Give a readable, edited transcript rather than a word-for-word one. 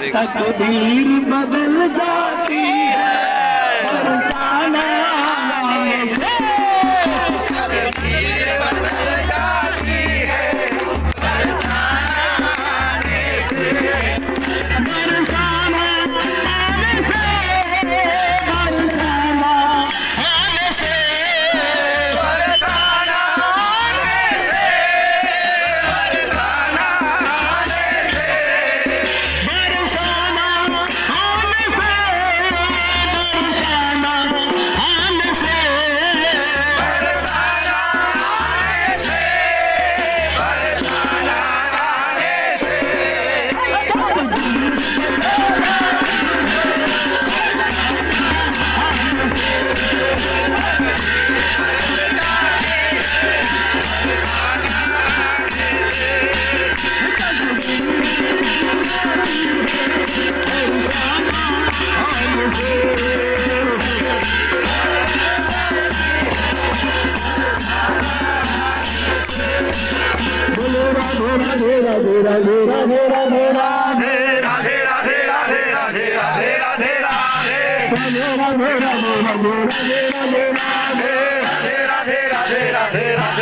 तकदीर बदल जाती है बरसाना आने से, तकदीर बदल जाती है बरसाना आने से, बरसाना आने से, बरसाना आने से, बरसाना आने से, बरसाना आने से, बरसाना आने से, बरसाना आने से, बरसाना आने से, बरसाना आने से, बोलो राधे राधे राधे राधे राधे राधे राधे राधे राधे राधे राधे राधे राधे राधे, बोलो राधे राधे राधे राधे राधे राधे राधे राधे राधे राधे राधे राधे